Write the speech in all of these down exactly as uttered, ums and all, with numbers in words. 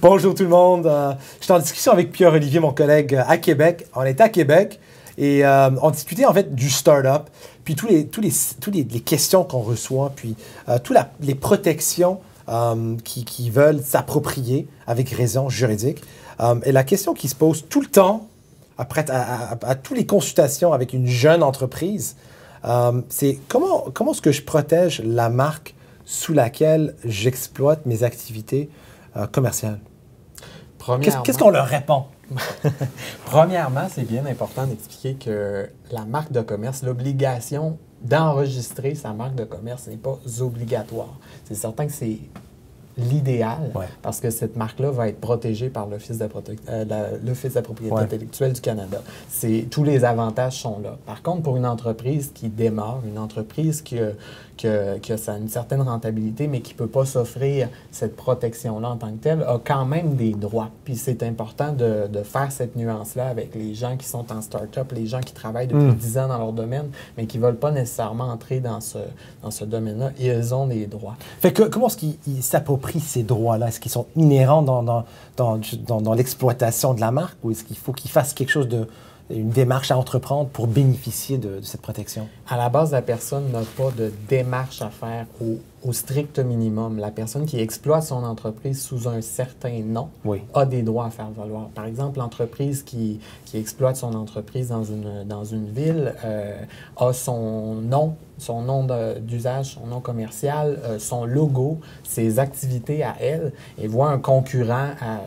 Bonjour tout le monde. Euh, je suis en discussion avec Pierre-Olivier, mon collègue, euh, à Québec. On est à Québec et euh, on discutait en fait du start-up, puis tous les, tous les, tous les, les questions qu'on reçoit, puis euh, toutes les protections euh, qui, qui veulent s'approprier avec raison juridique. Euh, et la question qui se pose tout le temps, après à, à, à toutes les consultations avec une jeune entreprise, euh, c'est comment, comment est-ce que je protège la marque sous laquelle j'exploite mes activités euh, commerciales? Qu'est-ce, qu'est-ce qu'on leur répond? Premièrement, c'est bien important d'expliquer que la marque de commerce, l'obligation d'enregistrer sa marque de commerce n'est pas obligatoire. C'est certain que c'est l'idéal, ouais. parce que cette marque-là va être protégée par l'Office de, prote... euh, la... l'Office de la propriété ouais. intellectuelle du Canada. C'est... Tous les avantages sont là. Par contre, pour une entreprise qui démarre, une entreprise qui a, qui a, qui a une certaine rentabilité, mais qui ne peut pas s'offrir cette protection-là en tant que telle, a quand même des droits. Puis c'est important de, de faire cette nuance-là avec les gens qui sont en start-up, les gens qui travaillent depuis dix mm. ans dans leur domaine, mais qui ne veulent pas nécessairement entrer dans ce, dans ce domaine-là. Ils ont des droits. Fait que, comment est-ce qu'ils s'approprient ces droits-là? Est-ce qu'ils sont inhérents dans, dans, dans, dans, dans l'exploitation de la marque ou est-ce qu'il faut qu'ils fassent quelque chose de, une démarche à entreprendre pour bénéficier de, de cette protection? À la base, la personne n'a pas de démarche à faire au, au strict minimum. La personne qui exploite son entreprise sous un certain nom oui. a des droits à faire valoir. Par exemple, l'entreprise qui, qui exploite son entreprise dans une, dans une ville euh, a son nom, son nom d'usage, son nom commercial, euh, son logo, ses activités à elle, et voit un concurrent à,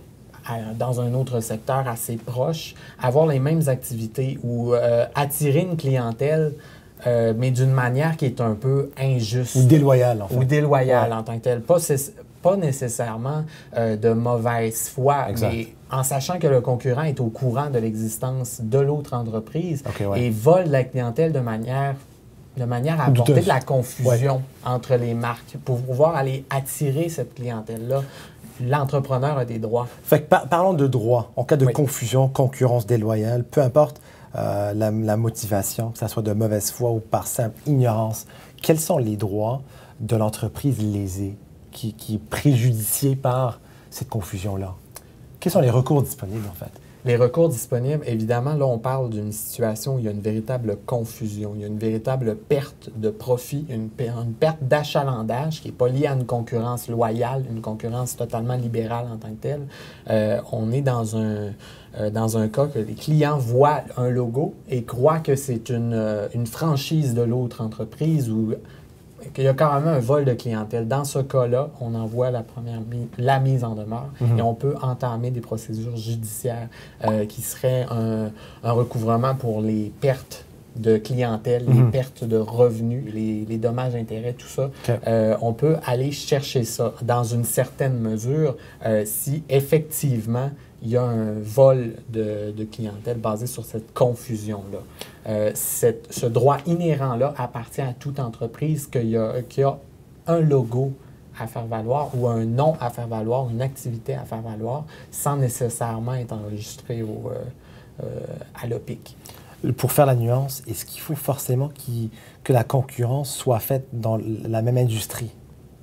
dans un autre secteur assez proche, avoir les mêmes activités ou euh, attirer une clientèle, euh, mais d'une manière qui est un peu injuste. Ou déloyale, en fait. Ou déloyale ouais. en tant que telle. Pas, pas nécessairement euh, de mauvaise foi, exact. mais en sachant que le concurrent est au courant de l'existence de l'autre entreprise okay, ouais. et vole la clientèle de manière de manière à apporter de la confusion ouais. entre les marques pour pouvoir aller attirer cette clientèle-là. L'entrepreneur a des droits. Fait que par parlons de droits. En cas de oui. confusion, concurrence déloyale, peu importe euh, la, la motivation, que ce soit de mauvaise foi ou par simple ignorance, quels sont les droits de l'entreprise lésée qui, qui est préjudiciée par cette confusion-là? Quels sont les recours disponibles, en fait? Les recours disponibles, évidemment, là, on parle d'une situation où il y a une véritable confusion, il y a une véritable perte de profit, une, une perte d'achalandage qui n'est pas liée à une concurrence loyale, une concurrence totalement libérale en tant que telle. Euh, on est dans un, euh, dans un cas que les clients voient un logo et croient que c'est une, euh, une franchise de l'autre entreprise ou qu'il y a carrément un vol de clientèle. Dans ce cas-là, on envoie la première mi la mise en demeure mm-hmm. et on peut entamer des procédures judiciaires euh, qui seraient un, un recouvrement pour les pertes de clientèle, mm-hmm. les pertes de revenus, les, les dommages-intérêts, tout ça. Okay. Euh, on peut aller chercher ça dans une certaine mesure euh, si effectivement il y a un vol de, de clientèle basé sur cette confusion-là. Euh, cette, ce droit inhérent-là appartient à toute entreprise qu'il y a, qu'il y a un logo à faire valoir ou un nom à faire valoir, une activité à faire valoir, sans nécessairement être enregistré au, euh, euh, à l'O P I C. Pour faire la nuance, est-ce qu'il faut forcément qu'il, que la concurrence soit faite dans la même industrie?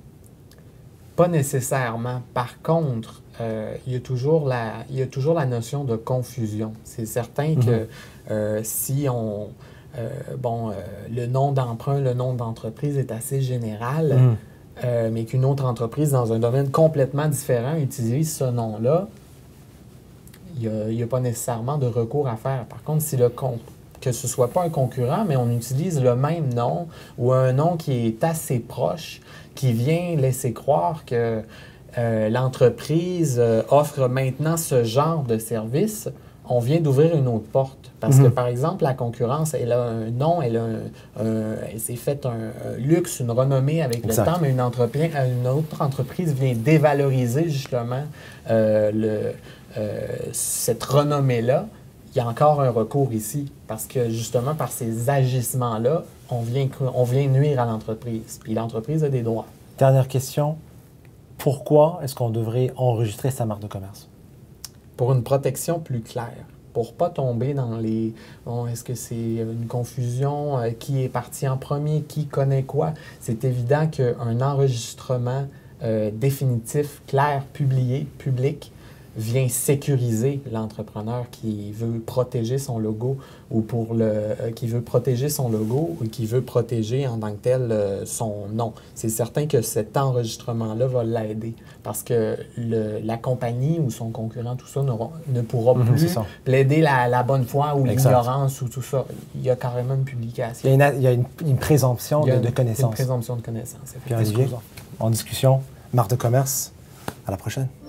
Pas nécessairement. Par contre, euh, il y a toujours la, il y a toujours la notion de confusion. C'est certain mm-hmm. que euh, si on... Euh, bon, euh, le nom d'emprunt, le nom d'entreprise est assez général, mm. euh, mais qu'une autre entreprise dans un domaine complètement différent utilise ce nom-là, il n'y a, a pas nécessairement de recours à faire. Par contre, si le con que ce ne soit pas un concurrent, mais on utilise le même nom ou un nom qui est assez proche, qui vient laisser croire que euh, l'entreprise euh, offre maintenant ce genre de service, on vient d'ouvrir une autre porte. Parce mm-hmm. que, par exemple, la concurrence, elle a un nom, elle, a un, un, elle s'est fait un, un luxe, une renommée avec exact. Le temps, mais une, entreprise, une autre entreprise vient dévaloriser justement euh, le, euh, cette renommée-là. Il y a encore un recours ici, parce que justement, par ces agissements-là, on vient, on vient nuire à l'entreprise. Puis l'entreprise a des droits. Dernière question. Pourquoi est-ce qu'on devrait enregistrer sa marque de commerce? Pour une protection plus claire. Pour ne pas tomber dans les... Bon, est-ce que c'est une confusion? Euh, qui est parti en premier? Qui connaît quoi? C'est évident qu'un enregistrement euh, définitif, clair, publié, public, vient sécuriser l'entrepreneur qui veut protéger son logo ou pour le euh, qui veut protéger son logo ou qui veut protéger en tant que tel euh, son nom. C'est certain que cet enregistrement-là va l'aider parce que le, la compagnie ou son concurrent, tout ça, ne pourra Mm-hmm, plus plaider la, la bonne foi ou l'ignorance ou tout ça. Il y a carrément une publication. Il y a une, il y a une, une présomption il y a de, une, de connaissance. Une présomption de connaissance. Pierre-Olivier, en discussion, marque de commerce. À la prochaine.